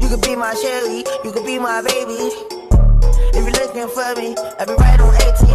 could be my Shelly, you could be my baby. If you're looking for me, I'll be right on 18.